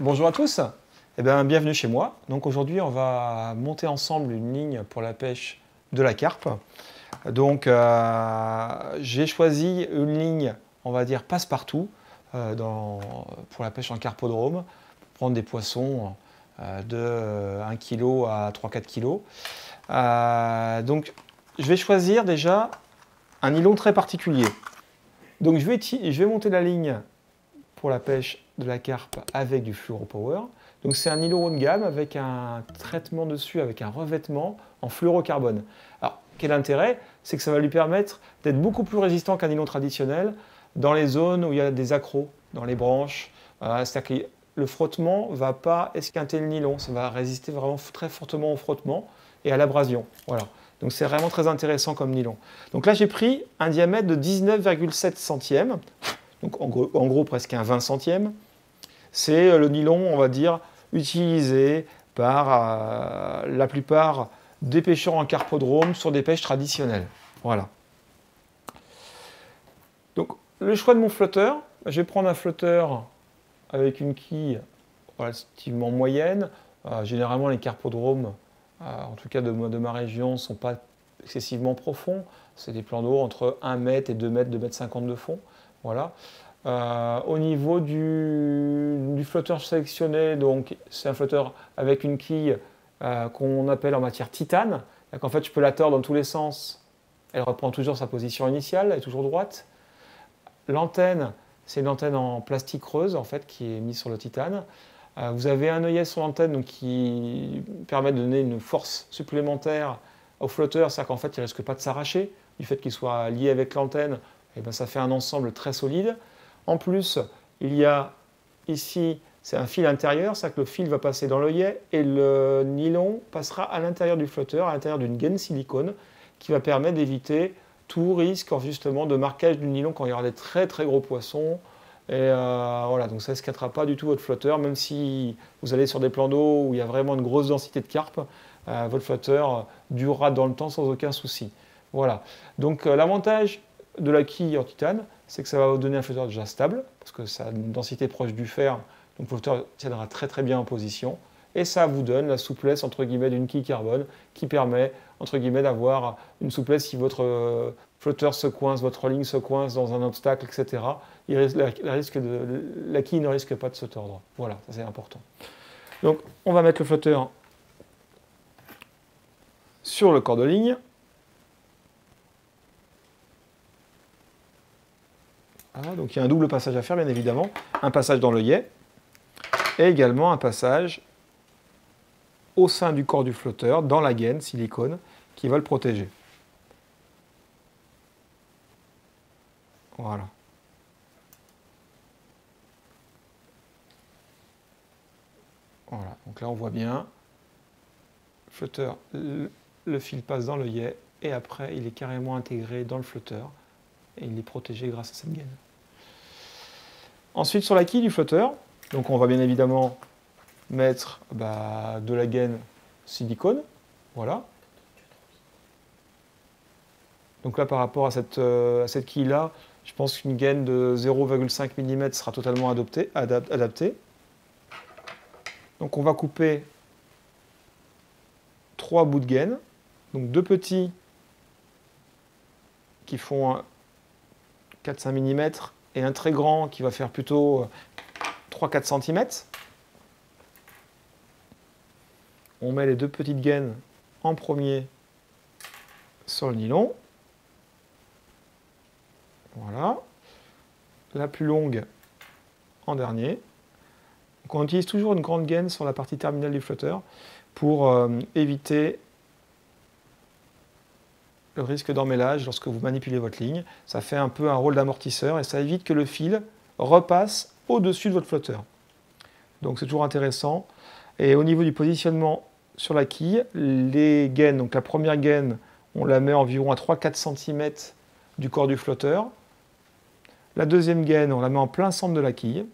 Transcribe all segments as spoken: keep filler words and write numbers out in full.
Bonjour à tous, eh bien, bienvenue chez moi. Donc aujourd'hui on va monter ensemble une ligne pour la pêche de la carpe. Donc euh, j'ai choisi une ligne, on va dire passe-partout euh, dans- pour la pêche en carpodrome, pour prendre des poissons euh, de un kilo à trois à quatre kilos. Euh, donc je vais choisir déjà un nylon très particulier. Donc je vais, je vais monter la ligne pour la pêche de la carpe avec du fluoropower. Donc c'est un nylon haut de gamme avec un traitement dessus, avec un revêtement en fluorocarbone. Alors quel intérêt? C'est que ça va lui permettre d'être beaucoup plus résistant qu'un nylon traditionnel dans les zones où il y a des accros, dans les branches. Euh, C'est-à-dire que le frottement ne va pas esquinter le nylon, ça va résister vraiment très fortement au frottement et à l'abrasion. Voilà. Donc c'est vraiment très intéressant comme nylon. Donc là j'ai pris un diamètre de dix-neuf virgule sept centièmes. Donc en gros, en gros, presque un vingt centième. C'est le nylon, on va dire, utilisé par euh, la plupart des pêcheurs en carpodrome sur des pêches traditionnelles. Voilà. Donc le choix de mon flotteur, je vais prendre un flotteur avec une quille relativement moyenne. Euh, généralement les carpodromes, euh, en tout cas de, de ma région, ne sont pas excessivement profonds. C'est des plans d'eau entre un mètre et deux mètres, deux mètres cinquante de fond. Voilà. Euh, au niveau du, du flotteur sélectionné, donc c'est un flotteur avec une quille euh, qu'on appelle en matière titane. En fait, je peux la tordre dans tous les sens. Elle reprend toujours sa position initiale, elle est toujours droite. L'antenne, c'est une antenne en plastique creuse en fait qui est mise sur le titane. Euh, vous avez un œillet sur l'antenne qui permet de donner une force supplémentaire au flotteur, c'est-à-dire qu'en fait, il ne risque pas de s'arracher. Du fait qu'il soit lié avec l'antenne, eh ben, ça fait un ensemble très solide. En plus, il y a ici, c'est un fil intérieur, c'est-à-dire que le fil va passer dans l'œillet et le nylon passera à l'intérieur du flotteur, à l'intérieur d'une gaine silicone, qui va permettre d'éviter tout risque justement de marquage du nylon quand il y aura des très très gros poissons. Et euh, voilà, donc ça ne esquintera pas du tout votre flotteur, même si vous allez sur des plans d'eau où il y a vraiment une grosse densité de carpe, euh, votre flotteur durera dans le temps sans aucun souci. Voilà, donc euh, l'avantage de la quille en titane, c'est que ça va vous donner un flotteur déjà stable, parce que ça a une densité proche du fer, donc le flotteur tiendra très très bien en position, et ça vous donne la souplesse entre guillemets d'une quille carbone qui permet entre guillemets d'avoir une souplesse si votre euh, flotteur se coince, votre ligne se coince dans un obstacle, et cetera. Il risque, la, la, risque de, la quille ne risque pas de se tordre. Voilà, ça c'est important. Donc on va mettre le flotteur sur le corps de ligne. Voilà, donc il y a un double passage à faire, bien évidemment. Un passage dans l'œillet et également un passage au sein du corps du flotteur, dans la gaine silicone, qui va le protéger. Voilà. Voilà, donc là on voit bien, le flotteur, le, le fil passe dans l'œillet et après il est carrément intégré dans le flotteur et il est protégé grâce à cette gaine. Ensuite sur la quille du flotteur, donc on va bien évidemment mettre bah, de la gaine silicone, voilà. Donc là par rapport à cette, euh, à cette quille là, je pense qu'une gaine de zéro virgule cinq millimètres sera totalement adoptée, adap adaptée. Donc on va couper trois bouts de gaine, donc deux petits qui font quatre à cinq millimètres et un très grand qui va faire plutôt trois à quatre centimètres. On met les deux petites gaines en premier sur le nylon. Voilà. La plus longue en dernier. Donc on utilise toujours une grande gaine sur la partie terminale du flotteur pour euh, éviter le risque d'emmêlage lorsque vous manipulez votre ligne. Ça fait un peu un rôle d'amortisseur et ça évite que le fil repasse au-dessus de votre flotteur. Donc c'est toujours intéressant. Et au niveau du positionnement sur la quille, les gaines, donc la première gaine, on la met environ à trois à quatre centimètres du corps du flotteur. La deuxième gaine, on la met en plein centre de la quille.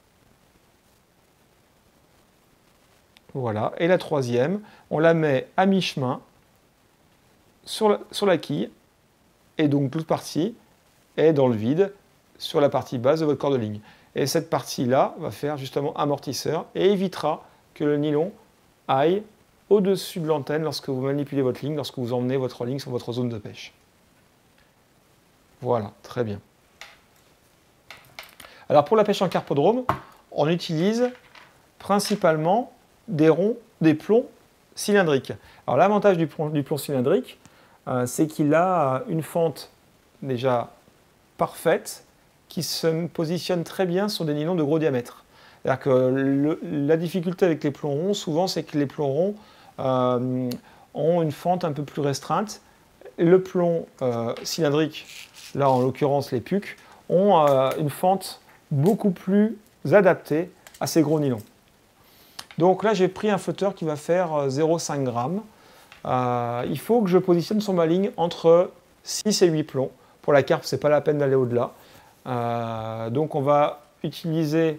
Voilà. Et la troisième, on la met à mi-chemin sur la, sur la quille. Et donc toute partie est dans le vide sur la partie basse de votre corps de ligne. Et cette partie-là va faire justement amortisseur et évitera que le nylon aille au-dessus de l'antenne lorsque vous manipulez votre ligne, lorsque vous emmenez votre ligne sur votre zone de pêche. Voilà, très bien. Alors pour la pêche en carpodrome, on utilise principalement des ronds, des plombs cylindriques. Alors l'avantage du plomb, du plomb cylindrique, euh, c'est qu'il a une fente déjà parfaite qui se positionne très bien sur des nylons de gros diamètre. C'est-à-dire que le, la difficulté avec les plombs ronds, souvent, c'est que les plombs ronds euh, ont une fente un peu plus restreinte. Le plomb euh, cylindrique, là en l'occurrence les P U C, ont euh, une fente beaucoup plus adaptée à ces gros nylons. Donc là, j'ai pris un flotteur qui va faire zéro virgule cinq grammes. Euh, il faut que je positionne sur ma ligne entre six et huit plombs. Pour la carpe, ce n'est pas la peine d'aller au-delà. Euh, donc on va utiliser,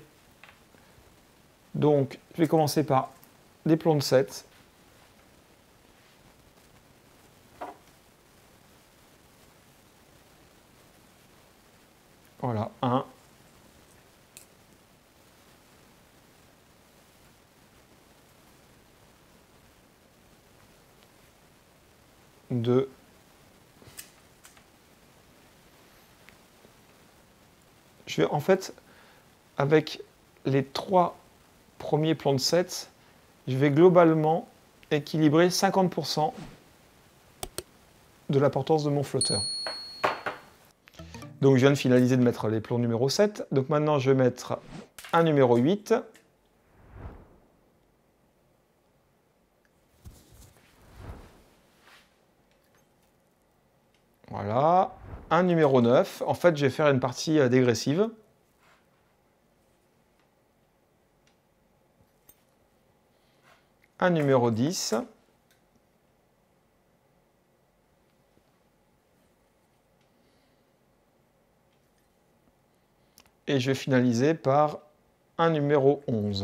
donc je vais commencer par des plombs de sept. Voilà, un. deux. Je vais en fait, avec les trois premiers plombs de sept, je vais globalement équilibrer cinquante pour cent de la portance de mon flotteur. Donc je viens de finaliser de mettre les plombs numéro sept. Donc maintenant je vais mettre un numéro huit. Voilà. Un numéro neuf. En fait, je vais faire une partie dégressive. Un numéro dix. Et je vais finaliser par un numéro onze.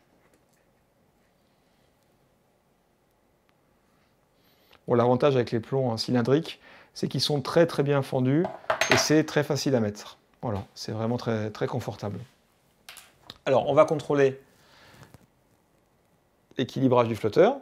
Bon, l'avantage avec les plombs cylindriques, c'est qu'ils sont très très bien fendus et c'est très facile à mettre. Voilà, c'est vraiment très, très confortable. Alors, on va contrôler l'équilibrage du flotteur.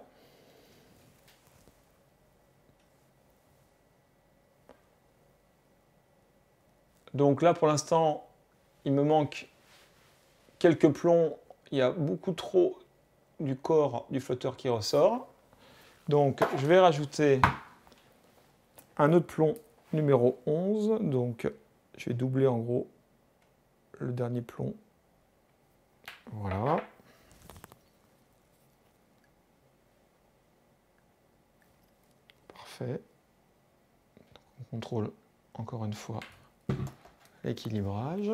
Donc là, pour l'instant, il me manque quelques plombs. Il y a beaucoup trop du corps du flotteur qui ressort. Donc, je vais rajouter un autre plomb numéro onze. Donc, je vais doubler en gros le dernier plomb. Voilà. Parfait. On contrôle encore une fois l'équilibrage.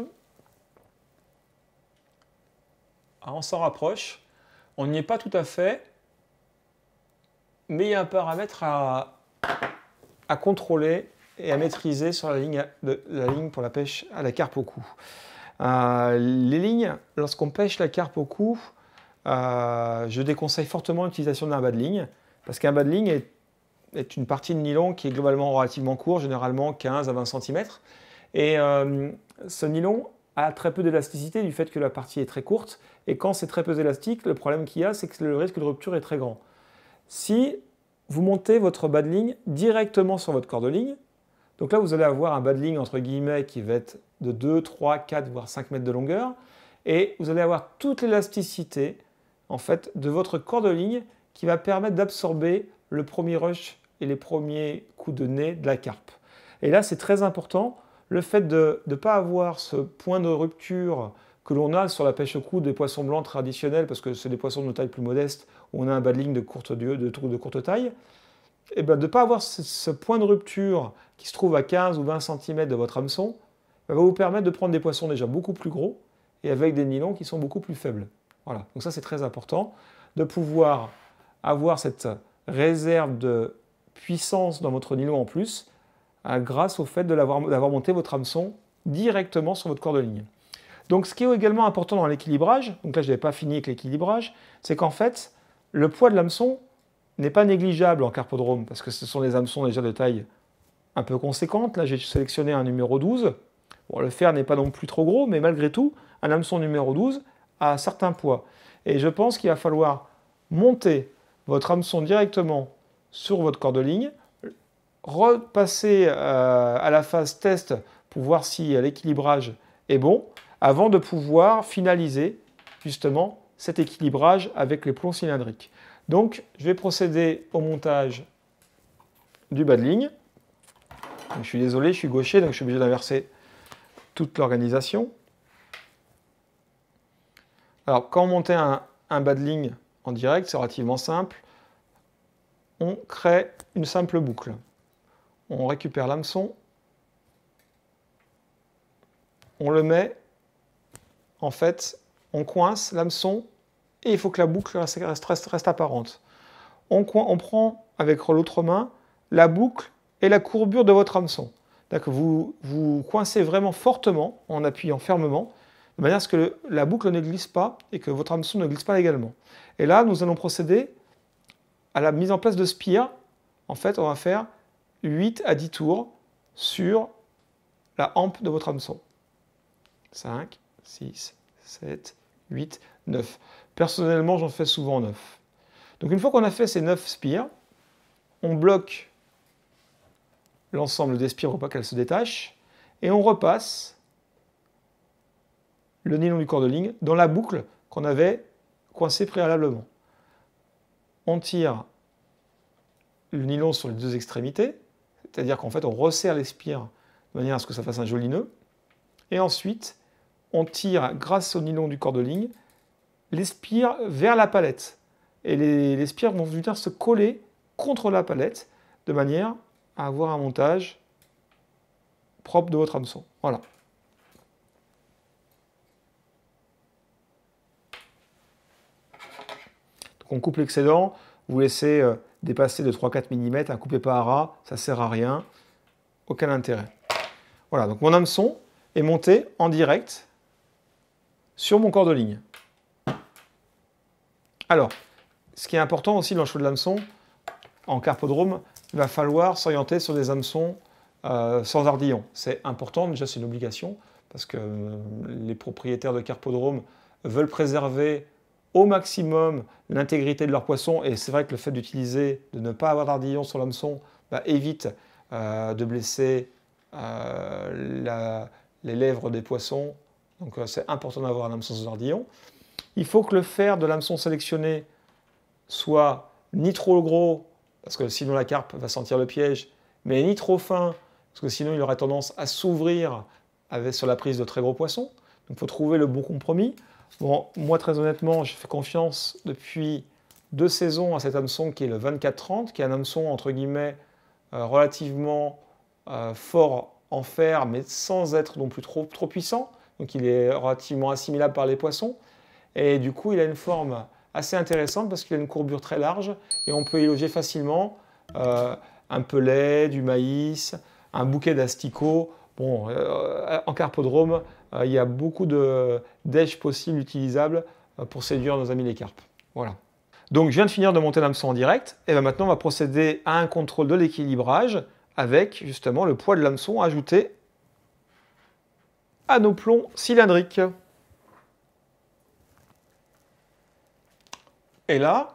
On s'en rapproche. On n'y est pas tout à fait, mais il y a un paramètre à, à contrôler et à maîtriser sur la ligne, de, la ligne pour la pêche à la carpe au cou. Euh, les lignes, lorsqu'on pêche la carpe au cou, euh, je déconseille fortement l'utilisation d'un bas de ligne, parce qu'un bas de ligne est, est une partie de nylon qui est globalement relativement court, généralement quinze à vingt centimètres. Et euh, ce nylon a très peu d'élasticité du fait que la partie est très courte. Et quand c'est très peu élastique, le problème qu'il y a, c'est que le risque de rupture est très grand. Si vous montez votre bas de ligne directement sur votre corps de ligne, donc là vous allez avoir un bas de ligne entre guillemets qui va être de deux, trois, quatre, voire cinq mètres de longueur, et vous allez avoir toute l'élasticité en fait de votre corps de ligne qui va permettre d'absorber le premier rush et les premiers coups de nez de la carpe. Et là c'est très important, le fait de ne pas avoir ce point de rupture que l'on a sur la pêche au cou des poissons blancs traditionnels, parce que c'est des poissons de taille plus modeste, où on a un bas de ligne de courte, de, de, de courte taille, et bien de ne pas avoir ce, ce point de rupture qui se trouve à quinze ou vingt centimètres de votre hameçon, va vous permettre de prendre des poissons déjà beaucoup plus gros et avec des nylons qui sont beaucoup plus faibles. Voilà, donc ça c'est très important, de pouvoir avoir cette réserve de puissance dans votre nylon en plus, hein, grâce au fait d'avoir monté votre hameçon directement sur votre corps de ligne. Donc ce qui est également important dans l'équilibrage, donc là je n'avais pas fini avec l'équilibrage, c'est qu'en fait, le poids de l'hameçon n'est pas négligeable en carpodrome, parce que ce sont des hameçons déjà de taille un peu conséquente. Là j'ai sélectionné un numéro douze. Bon, le fer n'est pas non plus trop gros, mais malgré tout, un hameçon numéro douze a un certain poids. Et je pense qu'il va falloir monter votre hameçon directement sur votre corde de ligne, repasser euh, à la phase test pour voir si l'équilibrage est bon, avant de pouvoir finaliser justement cet équilibrage avec les plombs cylindriques. Donc, je vais procéder au montage du bas de ligne. Je suis désolé, je suis gaucher, donc je suis obligé d'inverser toute l'organisation. Alors, quand on monte un, un bas de ligne en direct, c'est relativement simple. On crée une simple boucle. On récupère l'hameçon, on le met, en fait, on coince l'hameçon et il faut que la boucle reste, reste, reste apparente. On, on prend avec l'autre main la boucle et la courbure de votre hameçon. Vous, vous coincez vraiment fortement en appuyant fermement, de manière à ce que le, la boucle ne glisse pas et que votre hameçon ne glisse pas également. Et là, nous allons procéder à la mise en place de spires. En fait, on va faire huit à dix tours sur la hampe de votre hameçon. cinq, six, sept, huit, neuf. Personnellement, j'en fais souvent neuf. Donc une fois qu'on a fait ces neuf spires, on bloque l'ensemble des spires pour pas qu'elles se détachent et on repasse le nylon du corps de ligne dans la boucle qu'on avait coincée préalablement. On tire le nylon sur les deux extrémités, c'est-à-dire qu'en fait on resserre les spires de manière à ce que ça fasse un joli nœud. Et ensuite, on tire, grâce au nylon du corps de ligne, les spires vers la palette. Et les, les spires vont venir se coller contre la palette, de manière à avoir un montage propre de votre hameçon. Voilà. Donc on coupe l'excédent, vous laissez euh, dépasser de trois à quatre millimètres, ne coupez pas à ras, ça ne sert à rien, aucun intérêt. Voilà, donc mon hameçon est monté en direct sur mon corps de ligne. Alors, ce qui est important aussi dans le choix de l'hameçon, en carpodrome, il va falloir s'orienter sur des hameçons euh, sans ardillon. C'est important, déjà c'est une obligation, parce que euh, les propriétaires de carpodrome veulent préserver au maximum l'intégrité de leur poisson, et c'est vrai que le fait d'utiliser, de ne pas avoir d'ardillon sur l'hameçon, bah, évite euh, de blesser euh, la, les lèvres des poissons. Donc euh, c'est important d'avoir un hameçon sans ardillon. Il faut que le fer de l'hameçon sélectionné soit ni trop gros, parce que sinon la carpe va sentir le piège, mais ni trop fin, parce que sinon il aurait tendance à s'ouvrir sur la prise de très gros poissons. Donc il faut trouver le bon compromis. Bon, moi très honnêtement, je fais confiance depuis deux saisons à cet hameçon qui est le vingt-quatre trente, qui est un hameçon entre guillemets euh, relativement euh, fort en fer, mais sans être non plus trop, trop puissant. Donc il est relativement assimilable par les poissons. Et du coup, il a une forme assez intéressante parce qu'il a une courbure très large et on peut y loger facilement euh, un pelet, du maïs, un bouquet d'asticots. Bon, euh, en carpodrome, euh, il y a beaucoup d'èches possibles utilisables euh, pour séduire nos amis les carpes. Voilà. Donc, je viens de finir de monter l'hameçon en direct. Et bien maintenant, on va procéder à un contrôle de l'équilibrage avec justement le poids de l'hameçon ajouté à nos plombs cylindriques. Et là,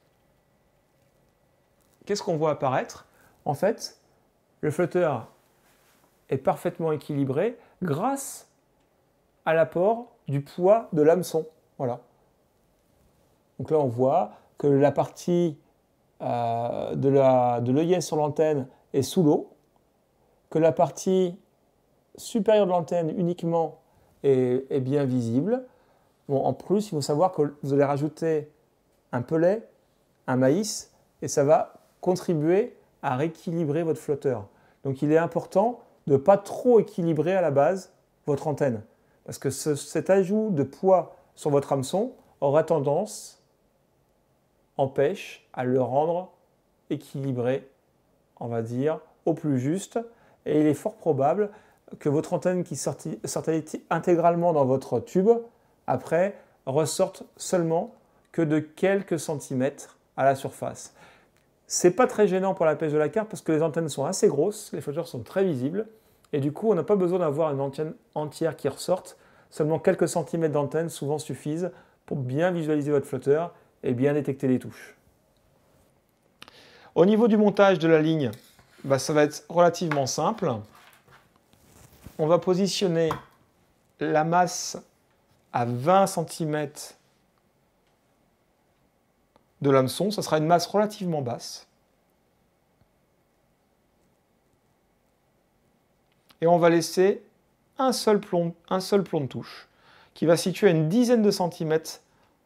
qu'est-ce qu'on voit apparaître? En fait, le flotteur est parfaitement équilibré grâce à l'apport du poids de l'hameçon. Voilà. Donc là, on voit que la partie euh, de l'œillet sur l'antenne est sous l'eau, que la partie supérieure de l'antenne uniquement est, est bien visible. Bon, en plus, il faut savoir que vous allez rajouter un pelet, un maïs, et ça va contribuer à rééquilibrer votre flotteur. Donc il est important de ne pas trop équilibrer à la base votre antenne, parce que ce, cet ajout de poids sur votre hameçon aura tendance, empêche à le rendre équilibré, on va dire, au plus juste, et il est fort probable que votre antenne qui sortit, sortait intégralement dans votre tube, après, ressorte seulement que de quelques centimètres à la surface. C'est pas très gênant pour la pêche de la carpe parce que les antennes sont assez grosses, les flotteurs sont très visibles et du coup on n'a pas besoin d'avoir une antenne entière qui ressorte. Seulement quelques centimètres d'antenne souvent suffisent pour bien visualiser votre flotteur et bien détecter les touches. Au niveau du montage de la ligne, bah, ça va être relativement simple. On va positionner la masse à vingt centimètres de l'hameçon. Ça sera une masse relativement basse. Et on va laisser un seul plomb, un seul plomb de touche qui va situer à une dizaine de centimètres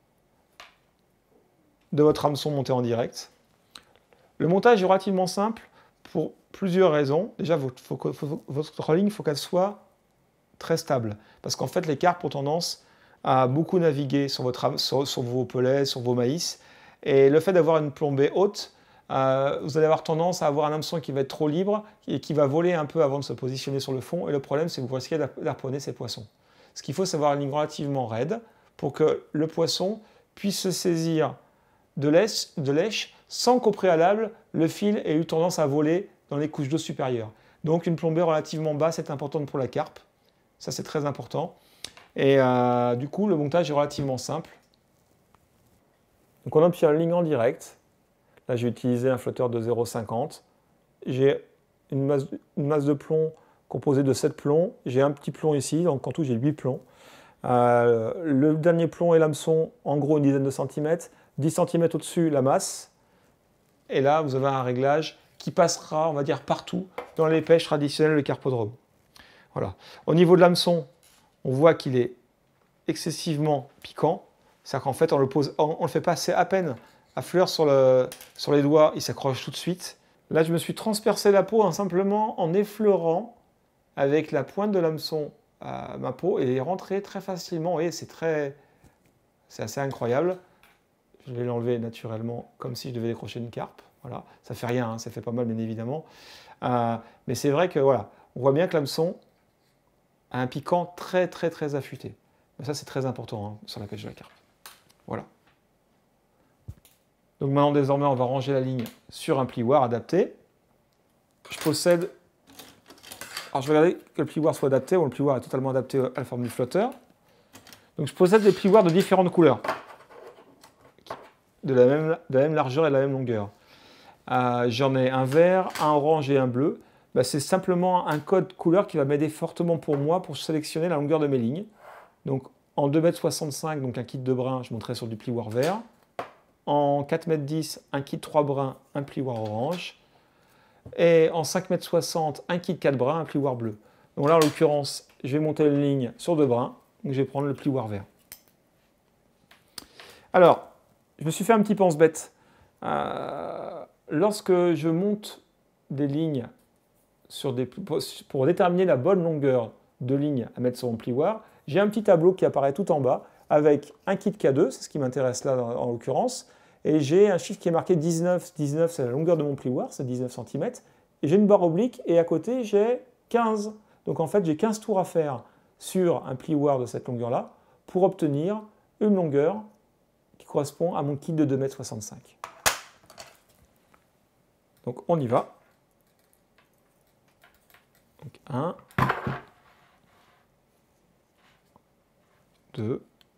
de votre hameçon monté en direct. Le montage est relativement simple pour plusieurs raisons. Déjà, votre, faut, faut, votre ligne, il faut qu'elle soit très stable. Parce qu'en fait, les carpes ont tendance à beaucoup naviguer sur, votre, sur, sur vos pellets, sur vos maïs. Et le fait d'avoir une plombée haute, euh, vous allez avoir tendance à avoir un hameçon qui va être trop libre et qui va voler un peu avant de se positionner sur le fond. Et le problème, c'est que vous risquez d'harponner ces poissons. Ce qu'il faut, c'est avoir une ligne relativement raide pour que le poisson puisse se saisir de lèche sans qu'au préalable, le fil ait eu tendance à voler dans les couches d'eau supérieures. Donc une plombée relativement basse est importante pour la carpe. Ça, c'est très important. Et euh, du coup, le montage est relativement simple. Donc on obtient une ligne en direct. Là, j'ai utilisé un flotteur de zéro virgule cinquante. J'ai une masse, une masse de plomb composée de sept plombs. J'ai un petit plomb ici, donc en tout, j'ai huit plombs. Euh, le dernier plomb et l'hameçon, en gros, une dizaine de centimètres. dix centimètres au-dessus, la masse. Et là, vous avez un réglage qui passera, on va dire, partout dans les pêches traditionnelles de carpodrome. Voilà. Au niveau de l'hameçon, on voit qu'il est excessivement piquant. C'est-à-dire qu'en fait, on le pose, on, on le fait passer à peine à fleur sur, le, sur les doigts, il s'accroche tout de suite. Là, je me suis transpercé la peau hein, simplement en effleurant avec la pointe de l'hameçon à ma peau et il est rentré très facilement. Vous voyez, c'est très, c'est assez incroyable. Je vais l'enlever naturellement comme si je devais décrocher une carpe. Voilà, ça fait rien, hein, ça fait pas mal bien évidemment. Euh, mais c'est vrai que voilà, on voit bien que l'hameçon a un piquant très très très affûté. Mais ça c'est très important hein, sur la pêche de la carpe. Voilà. Donc maintenant désormais on va ranger la ligne sur un plioir adapté. Je possède. Alors je vais regarder que le plioir soit adapté. Bon, le plioir est totalement adapté à la forme du flotteur. Donc je possède des plioirs de différentes couleurs. De la, même, de la même largeur et de la même longueur. Euh, J'en ai un vert, un orange et un bleu. Bah, c'est simplement un code couleur qui va m'aider fortement pour moi pour sélectionner la longueur de mes lignes. Donc en deux mètres soixante-cinq, donc un kit de brun, je monterai sur du plioir vert. En quatre mètres dix, un kit trois brins, un plioir orange. Et en cinq mètres soixante, un kit quatre brins, un plioir bleu. Donc là, en l'occurrence, je vais monter une ligne sur deux brins. Donc je vais prendre le plioir vert. Alors, je me suis fait un petit pense-bête. Euh, lorsque je monte des lignes sur des, pour déterminer la bonne longueur de ligne à mettre sur mon plioir, j'ai un petit tableau qui apparaît tout en bas avec un kit K deux, c'est ce qui m'intéresse là en l'occurrence, et j'ai un chiffre qui est marqué dix-neuf. dix-neuf, c'est la longueur de mon plioir, c'est dix-neuf centimètres, et j'ai une barre oblique, et à côté, j'ai quinze. Donc en fait, j'ai quinze tours à faire sur un plioir de cette longueur-là pour obtenir une longueur qui correspond à mon kit de deux mètres soixante-cinq. Donc on y va. Donc un, deux,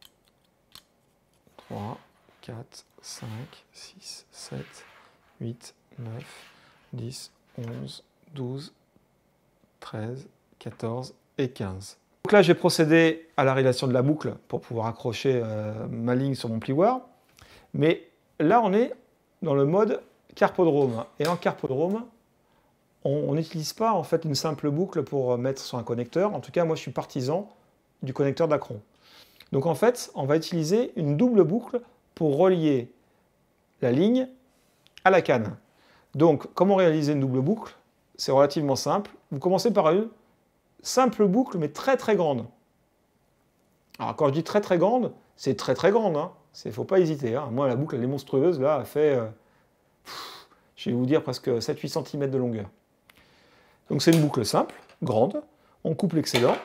trois, quatre, cinq, six, sept, huit, neuf, dix, onze, douze, treize, quatorze et quinze. Donc là, j'ai procédé à la réalisation de la boucle pour pouvoir accrocher euh, ma ligne sur mon plioir. Mais là, on est dans le mode carpodrome. Et en carpodrome, on n'utilise pas en fait une simple boucle pour mettre sur un connecteur. En tout cas, moi, je suis partisan du connecteur Dacron. Donc en fait, on va utiliser une double boucle pour relier la ligne à la canne. Donc, comment réaliser une double boucle? C'est relativement simple. Vous commencez par une simple boucle, mais très très grande. Alors quand je dis très très grande, c'est très très grande. Hein. Il ne faut pas hésiter. Hein. Moi, la boucle, elle est monstrueuse. Là, elle fait, euh, pff, je vais vous dire, presque sept à huit centimètres de longueur. Donc c'est une boucle simple, grande. On coupe l'excédent.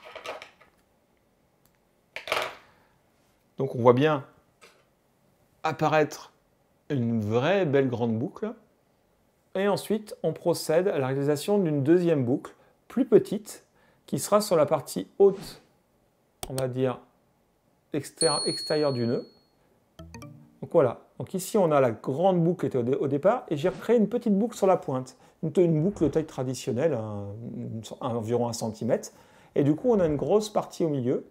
Donc on voit bien apparaître une vraie belle grande boucle. Et ensuite, on procède à la réalisation d'une deuxième boucle, plus petite, qui sera sur la partie haute on va dire, extérieur du nœud. Donc voilà, donc ici on a la grande boucle qui était au, dé au départ, et j'ai recréé une petite boucle sur la pointe, une, une boucle de taille traditionnelle, un, un, environ un centimètre, et du coup on a une grosse partie au milieu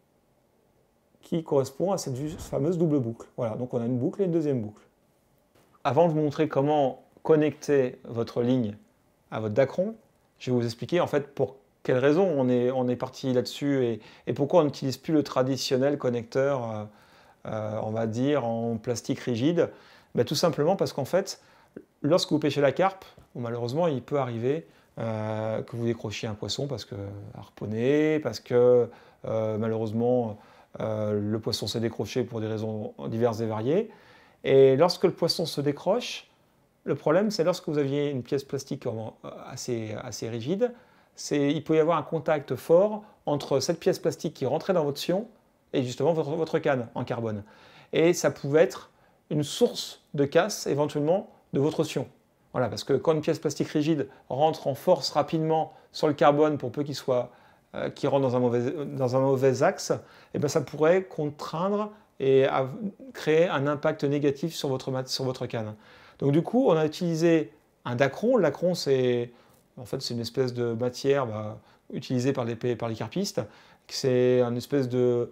qui correspond à cette fameuse double boucle. Voilà, donc on a une boucle et une deuxième boucle. Avant de vous montrer comment connecter votre ligne à votre dacron, je vais vous expliquer en fait pour quelles raisons on est, on est parti là-dessus et, et pourquoi on n'utilise plus le traditionnel connecteur euh, Euh, on va dire, en plastique rigide, ben, tout simplement parce qu'en fait, lorsque vous pêchez la carpe, malheureusement, il peut arriver euh, que vous décrochiez un poisson parce que harponné, parce que euh, malheureusement, euh, le poisson s'est décroché pour des raisons diverses et variées. Et lorsque le poisson se décroche, le problème, c'est lorsque vous aviez une pièce plastique assez, assez rigide, il peut y avoir un contact fort entre cette pièce plastique qui rentrait dans votre sion et justement votre, votre canne en carbone. Et ça pouvait être une source de casse éventuellement de votre sion. Voilà, parce que quand une pièce plastique rigide rentre en force rapidement sur le carbone pour peu qu'il soit, euh, qu'il rentre dans un mauvais, dans un mauvais axe, et bien ça pourrait contraindre et créer un impact négatif sur votre, sur votre canne. Donc du coup, on a utilisé un dacron. Le dacron, c'est en fait, c'est une espèce de matière bah, utilisée par les, par les carpistes. C'est une espèce de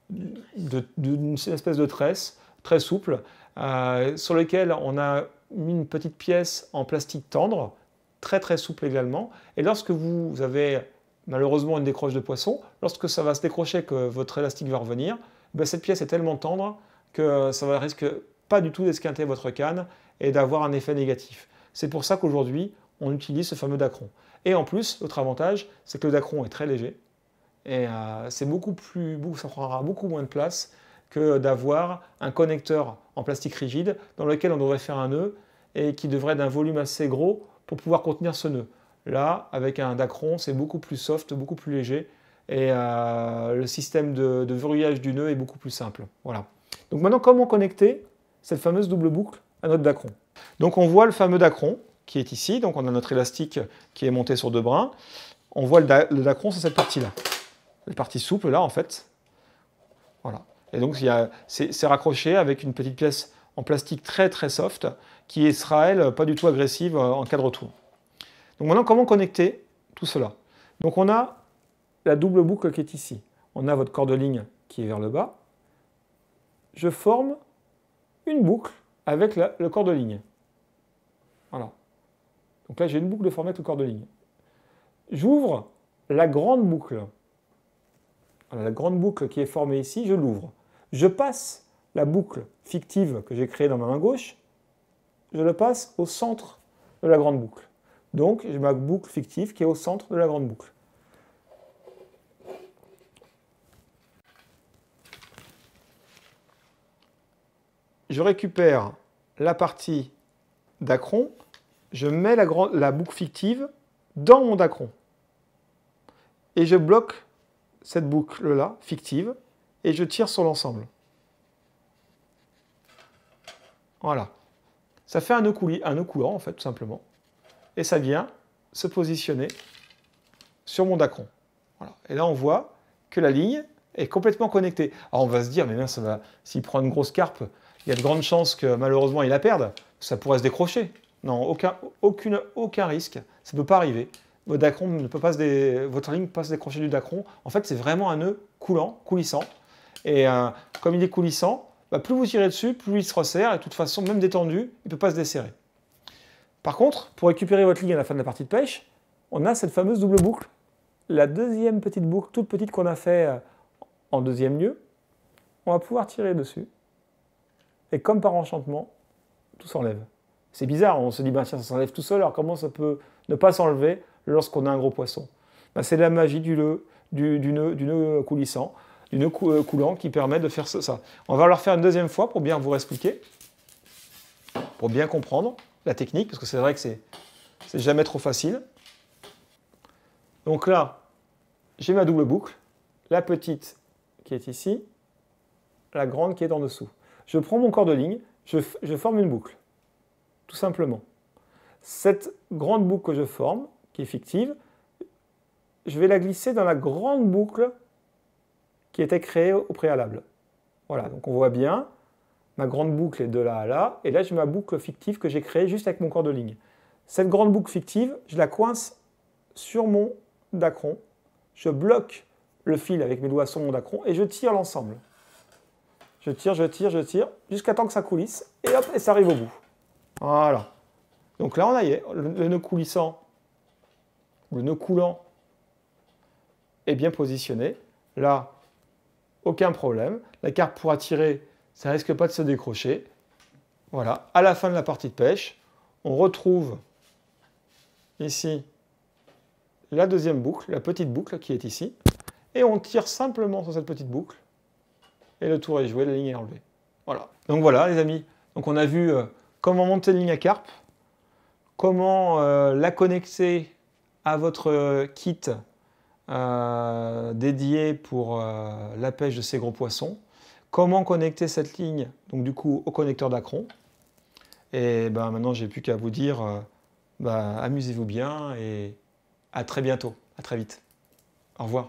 De, de, une espèce de tresse très souple euh, sur lequel on a mis une petite pièce en plastique tendre, très très souple également. Et lorsque vous avez malheureusement une décroche de poisson, lorsque ça va se décrocher, que votre élastique va revenir, ben cette pièce est tellement tendre que ça ne risque pas du tout d'esquinter votre canne et d'avoir un effet négatif. C'est pour ça qu'aujourd'hui, on utilise ce fameux dacron. Et en plus, l'autre avantage, c'est que le dacron est très léger. Et euh, c'est beaucoup plus, ça prendra beaucoup moins de place que d'avoir un connecteur en plastique rigide dans lequel on devrait faire un nœud et qui devrait être d'un volume assez gros pour pouvoir contenir ce nœud. Là, avec un dacron, c'est beaucoup plus soft, beaucoup plus léger et euh, le système de, de verrouillage du nœud est beaucoup plus simple. Voilà. Donc maintenant, comment connecter cette fameuse double boucle à notre dacron? Donc on voit le fameux dacron qui est ici. Donc on a notre élastique qui est monté sur deux brins. On voit le, da le dacron, c'est cette partie-là. La partie souple là en fait. Voilà. Et donc c'est raccroché avec une petite pièce en plastique très très soft qui sera elle pas du tout agressive en cas de retour. Donc maintenant comment connecter tout cela? Donc on a la double boucle qui est ici. On a votre corde de ligne qui est vers le bas. Je forme une boucle avec la, le corps de ligne. Voilà. Donc là j'ai une boucle de formée avec le corps de ligne. J'ouvre la grande boucle. La grande boucle qui est formée ici, je l'ouvre. Je passe la boucle fictive que j'ai créée dans ma main gauche, je le passe au centre de la grande boucle. Donc, j'ai ma boucle fictive qui est au centre de la grande boucle. Je récupère la partie dacron, je mets la, grande, la boucle fictive dans mon dacron. Et je bloque cette boucle-là, fictive, et je tire sur l'ensemble. Voilà. Ça fait un nœud, couli, un nœud coulant, en fait, tout simplement. Et ça vient se positionner sur mon dacron. Voilà. Et là, on voit que la ligne est complètement connectée. Alors, on va se dire, mais bien, ça va, s'il prend une grosse carpe, il y a de grandes chances que, malheureusement, il la perde. Ça pourrait se décrocher. Non, aucun, aucune, aucun risque. Ça ne peut pas arriver. Votre dacron ne peut pas se dé... Votre ligne ne peut pas se décrocher du dacron. En fait, c'est vraiment un nœud coulant, coulissant. Et euh, comme il est coulissant, bah, plus vous tirez dessus, plus il se resserre. Et de toute façon, même détendu, il ne peut pas se desserrer. Par contre, pour récupérer votre ligne à la fin de la partie de pêche, on a cette fameuse double boucle. La deuxième petite boucle, toute petite qu'on a fait en deuxième lieu, on va pouvoir tirer dessus. Et comme par enchantement, tout s'enlève. C'est bizarre, on se dit, bah, tiens, ça s'enlève tout seul, alors comment ça peut ne pas s'enlever lorsqu'on a un gros poisson? Ben, c'est la magie du nœud, du, du, nœud, du nœud coulissant, du nœud coulant qui permet de faire ça. On va le refaire une deuxième fois pour bien vous expliquer, pour bien comprendre la technique, parce que c'est vrai que c'est jamais trop facile. Donc là, j'ai ma double boucle, la petite qui est ici, la grande qui est en dessous. Je prends mon corps de ligne, je, je forme une boucle, tout simplement. Cette grande boucle que je forme, qui est fictive, je vais la glisser dans la grande boucle qui était créée au préalable. Voilà, donc on voit bien, ma grande boucle est de là à là, et là j'ai ma boucle fictive que j'ai créée juste avec mon corps de ligne. Cette grande boucle fictive, je la coince sur mon dacron, je bloque le fil avec mes doigts sur mon dacron et je tire l'ensemble. Je tire, je tire, je tire, jusqu'à temps que ça coulisse, et hop, et ça arrive au bout. Voilà. Donc là on y est, le, le nœud coulissant, le nœud coulant est bien positionné. Là, aucun problème. La carpe pourra tirer, ça ne risque pas de se décrocher. Voilà, à la fin de la partie de pêche, on retrouve ici la deuxième boucle, la petite boucle qui est ici, et on tire simplement sur cette petite boucle, et le tour est joué, la ligne est enlevée. Voilà. Donc voilà les amis, donc on a vu euh, comment monter une ligne à carpe, comment euh, la connecter à votre euh, kit euh, dédié pour euh, la pêche de ces gros poissons, comment connecter cette ligne donc du coup au connecteur d'acron. Et ben, maintenant j'ai plus qu'à vous dire euh, ben, amusez-vous bien et à très bientôt, à très vite. Au revoir.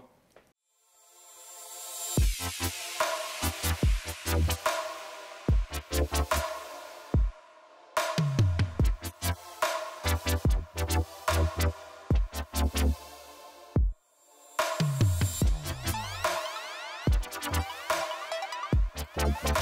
Bye.